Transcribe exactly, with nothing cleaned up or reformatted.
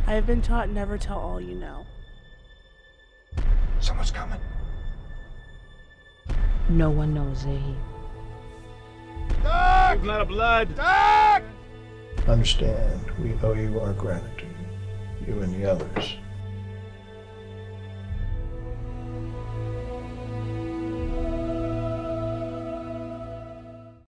I have been taught never tell all you know. Someone's coming. No one knows, Zahid. Doc! Not of blood. Doc! Understand, we owe you our gratitude, you and the others.